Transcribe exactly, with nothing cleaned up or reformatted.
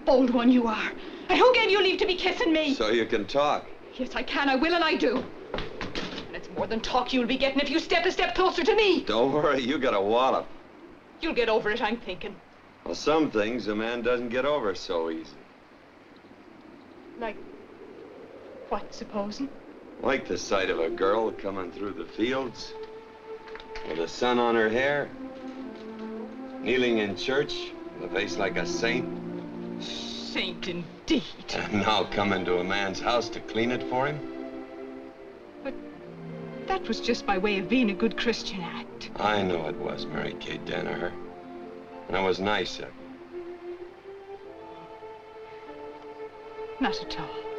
old one you are. And who gave you leave to be kissing me? So you can talk. Yes, I can, I will, and I do. And it's more than talk you'll be getting if you step a step closer to me. Don't worry, you got a wallop. You'll get over it, I'm thinking. Well, some things a man doesn't get over so easy. Like what, supposing? Like the sight of a girl coming through the fields with the sun on her hair, kneeling in church with a face like a saint. Saint indeed. And now coming to a man's house to clean it for him. But that was just by way of being a good Christian act. I know it was, Mary Kate Danaher. And it was nice of you. Not at all.